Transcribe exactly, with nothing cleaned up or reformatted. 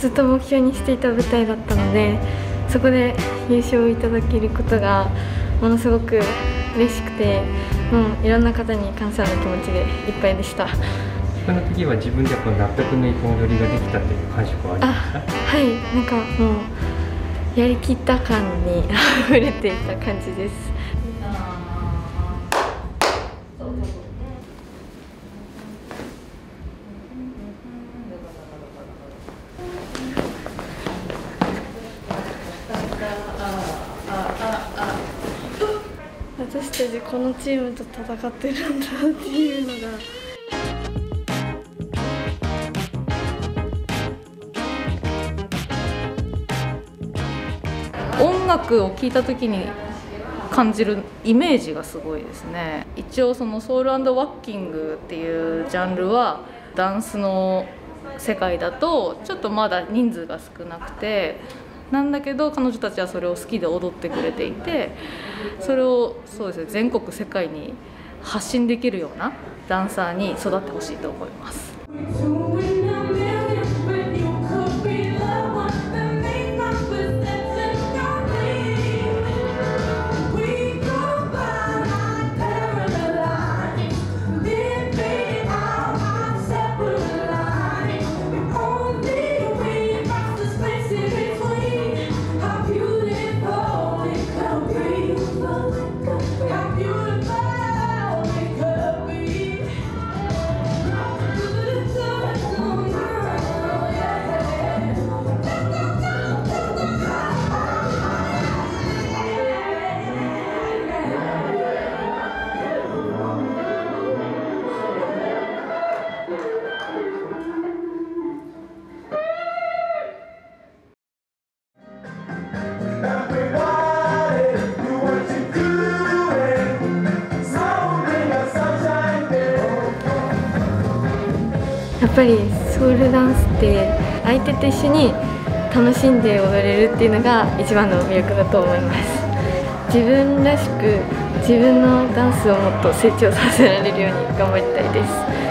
ずっと目標にしていた舞台だったので、そこで優勝をいただけることがものすごく嬉しくて、もういろんな方に感謝の気持ちでいっぱいでした。 その時は自分でこう納得のいく踊りができたという感触はありました？ はい、なんかもうやりきった感に溢れていた感じです。私たちこのチームと戦ってるんだっていうのが。 音楽を聴いた時に感じるイメージがすごいですね。一応そのソウル&ワッキングっていうジャンルはダンスの世界だとちょっとまだ人数が少なくてなんだけど、彼女たちはそれを好きで踊ってくれていて、それをそうですね、全国世界に発信できるようなダンサーに育ってほしいと思います。 やっぱりソウルダンスって相手と一緒に楽しんで踊れるっていうのが一番の魅力だと思います。自分らしく自分のダンスをもっと成長させられるように頑張りたいです。